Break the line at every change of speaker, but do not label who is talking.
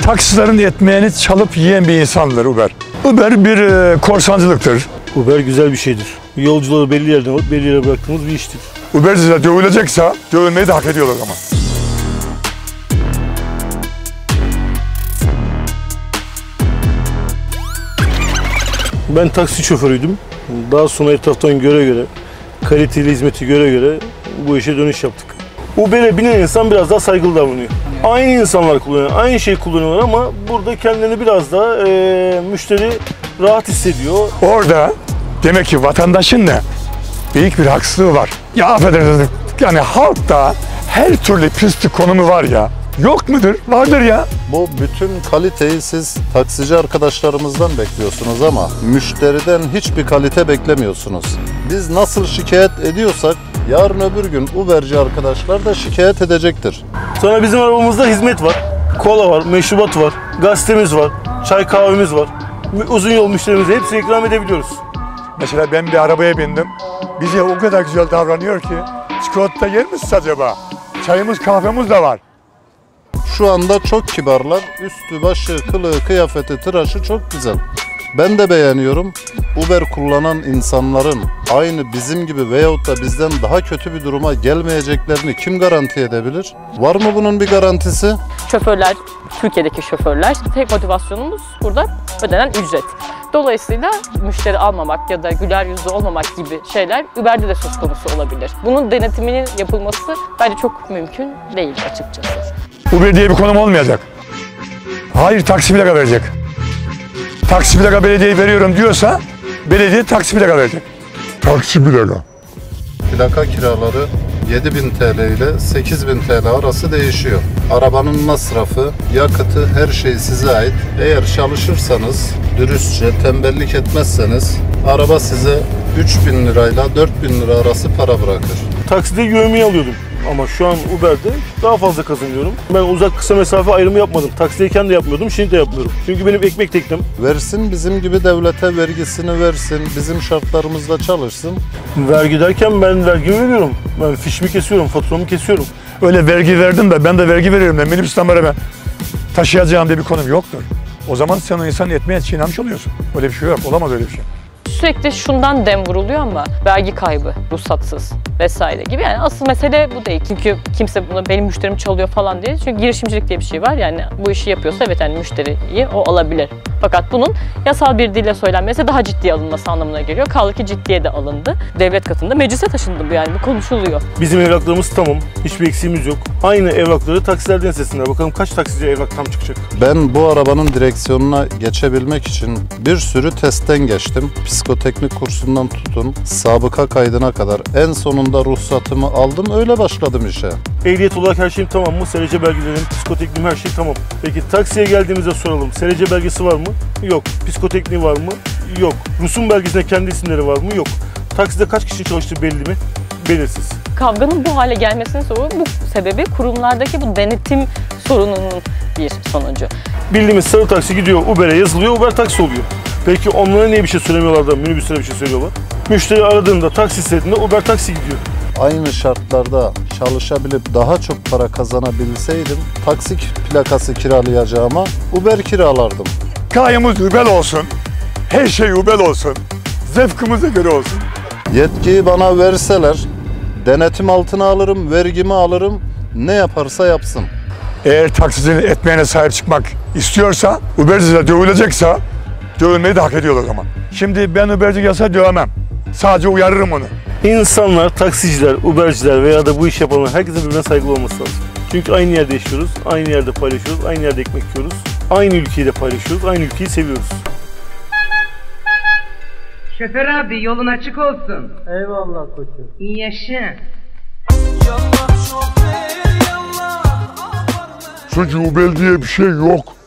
Taksilerin ekmeğini çalıp yiyen bir insandır Uber. Uber bir korsancılıktır.
Uber güzel bir şeydir. Yolcuları belli yerden alıp belli yere bıraktığımız bir iştir.
Uberciler dövülecekse dövülmeyi de hak ediyorlar ama.
Ben taksi şoförüydüm. Daha sonra etraftan göre, kaliteli hizmeti göre bu işe dönüş yaptık. Uber'e binen insan biraz daha saygılı davranıyor. Aynı insanlar kullanıyor, aynı şeyi kullanıyorlar ama burada kendilerini biraz daha müşteri rahat hissediyor.
Orada demek ki vatandaşın da büyük bir haksızlığı var. Ya affedersiniz, yani halkta her türlü pislik konumu var ya. Yok mudur? Vardır ya.
Bu bütün kaliteyi siz taksici arkadaşlarımızdan bekliyorsunuz ama müşteriden hiçbir kalite beklemiyorsunuz. Biz nasıl şikayet ediyorsak yarın öbür gün Uberci arkadaşlar da şikayet edecektir.
Sonra bizim arabamızda hizmet var. Kola var, meşrubat var, gazetemiz var, çay kahvemiz var. Uzun yol müşterimize hepsini ikram edebiliyoruz.
Mesela ben bir arabaya bindim. Bize o kadar güzel davranıyor ki. Çikolata yer misiniz acaba? Çayımız, kahvemiz de var.
Şu anda çok kibarlar. Üstü, başı, kılığı, kıyafeti, tıraşı çok güzel. Ben de beğeniyorum. Uber kullanan insanların aynı bizim gibi veyahut da bizden daha kötü bir duruma gelmeyeceklerini kim garanti edebilir? Var mı bunun bir garantisi?
Şoförler, Türkiye'deki şoförler, tek motivasyonumuz burada ödenen ücret. Dolayısıyla müşteri almamak ya da güler yüzlü olmamak gibi şeyler Uber'de de söz konusu olabilir. Bunun denetiminin yapılması bence çok mümkün değil açıkçası.
Uber diye bir konum olmayacak. Hayır, taksi plaka verecek. Taksi plaka belediye veriyorum diyorsa belediye taksi plaka verecek. Taksi plaka.
Plaka kiraları 7.000 TL ile 8.000 TL arası değişiyor. Arabanın masrafı, yakıtı, her şey size ait. Eğer çalışırsanız, dürüstçe, tembellik etmezseniz araba size 3.000 lirayla 4.000 lira arası para bırakır.
Takside yövmeyi alıyordum ama şu an Uber'de daha fazla kazanıyorum. Ben uzak kısa mesafe ayrımı yapmadım. Taksideyken de yapmıyordum, şimdi de yapmıyorum. Çünkü benim ekmek teknem.
Versin bizim gibi devlete vergisini versin, bizim şartlarımızda çalışsın.
Vergi derken ben vergi veriyorum. Ben fişimi kesiyorum, faturamı kesiyorum.
Öyle vergi verdim de ben de vergi veriyorum da minibüsten ben taşıyacağım diye bir konum yoktur. O zaman sen o insanın etmeye çiğnemiş oluyorsun. Öyle bir şey yok, olamaz öyle bir şey.
Sürekli şundan dem vuruluyor ama vergi kaybı, ruhsatsız vesaire gibi. Yani asıl mesele bu değil. Çünkü kimse bunu benim müşterim çalıyor falan diye. Çünkü girişimcilik diye bir şey var. Yani bu işi yapıyorsa evet yani müşteriyi o alabilir. Fakat bunun yasal bir dille söylenmesi daha ciddiye alınması anlamına geliyor. Kaldı ki ciddiye de alındı. Devlet katında meclise taşındı bu yani. Bu konuşuluyor.
Bizim evraklarımız tamam. Hiçbir eksiğimiz yok. Aynı evrakları taksilerden istesinler. Bakalım kaç taksici evrak tam çıkacak.
Ben bu arabanın direksiyonuna geçebilmek için bir sürü testten geçtim. Psikoteknik kursundan tutun, sabıka kaydına kadar. En sonunda ruhsatımı aldım, öyle başladım işe.
Ehliyet olarak her şeyim tamam mı? SRC belgelerim, psikotekniğim her şey tamam. Peki taksiye geldiğimizde soralım. SRC belgesi var mı? Yok. Psikotekniği var mı? Yok. Rus'un belgesinde kendi isimleri var mı? Yok. Takside kaç kişi çalıştığı belli mi? Belirsiz.
Kavganın bu hale gelmesinin sebebi kurumlardaki bu denetim sorununun bir sonucu.
Bildiğimiz sarı taksi gidiyor Uber'e yazılıyor, Uber taksi oluyor. Peki onlara niye bir şey söylemiyorlar da minibüslere bir şey söylüyorlar? Müşteri aradığında, taksi istediğinde Uber taksi gidiyor.
Aynı şartlarda çalışabilip daha çok para kazanabilseydim taksi plakası kiralayacağıma Uber kiralardım.
Gayemiz Uber olsun, her şey Uber olsun, zevkimize göre olsun.
Yetkiyi bana verseler denetim altına alırım, vergimi alırım, ne yaparsa yapsın.
Eğer taksicinin etmeğine sahip çıkmak istiyorsa, Uberciler dövülecekse dövülmeyi de hak ediyorlar o zaman. Şimdi ben Uberci gelse dövemem. Sadece uyarırım onu.
İnsanlar, taksiciler, Uberciler veya da bu iş yapanlar herkesin birbirine saygılı olması lazım. Çünkü aynı yerde yaşıyoruz, aynı yerde paylaşıyoruz, aynı yerde ekmek yiyoruz. Aynı ülkeyi de paylaşıyoruz, aynı ülkeyi seviyoruz.
Şoför abi yolun açık olsun.
Eyvallah koçum.
İyi yaşa.
Çünkü Uber diye bir şey yok.